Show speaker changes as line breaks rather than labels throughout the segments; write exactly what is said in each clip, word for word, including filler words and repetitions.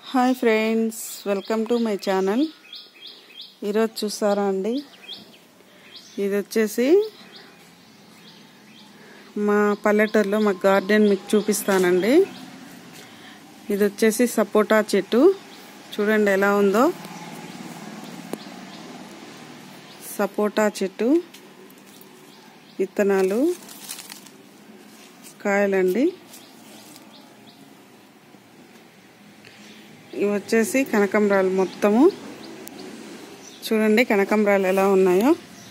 Hi friends, welcome to my channel. ఈరోజు చూసారా అండి, ఇది వచ్చేసి మా పల్లెటూరులో మా గార్డెన్ మీకు చూపిస్తానండి. ఇది వచ్చేసి సపోటా చెట్టు, చూడండి ఎలా ఉందో. సపోటా చెట్టు విత్తనాలు, కాయలండి. ఇవి వచ్చేసి కనకాంబరాలు మొత్తము చూడండి, కనకాంబరాలు ఎలా ఉన్నాయో.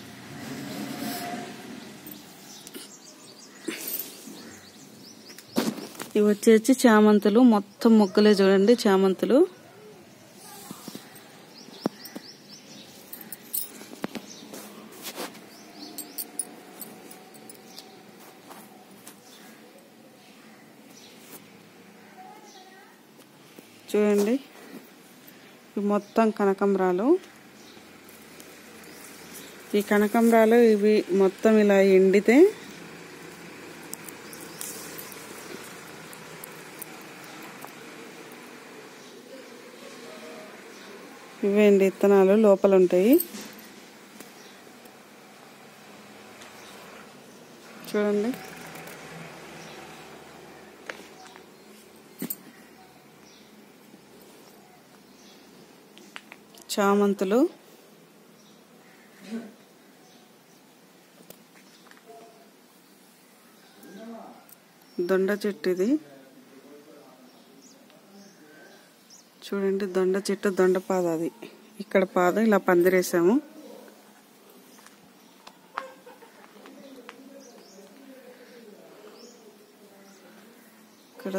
ఇవి వచ్చేసి చామంతులు, మొత్తం మొగ్గలే చూడండి, చామంతులు. చూడండి, ఇవి మొత్తం కనకాంబరాలు. ఈ కనకాంబరాలు ఇవి మొత్తం ఇలా ఎండితే ఇవేండి విత్తనాలు లోపల ఉంటాయి. చూడండి, చామంతులు, దొండ చెట్టు ఇది చూడండి, దొండ చెట్టు, దొండ పాద. అది ఇక్కడ పాద ఇలా పందిరేసాము. ఇక్కడ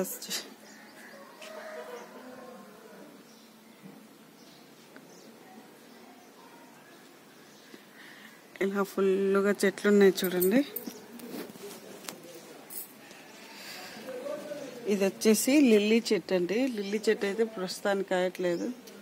ఇలా ఫుల్గా చెట్లు ఉన్నాయి చూడండి. ఇది వచ్చేసి లిల్లీ చెట్టు అండి. లిల్లీ చెట్టు అయితే ప్రస్తుతానికి కాయట్లేదు.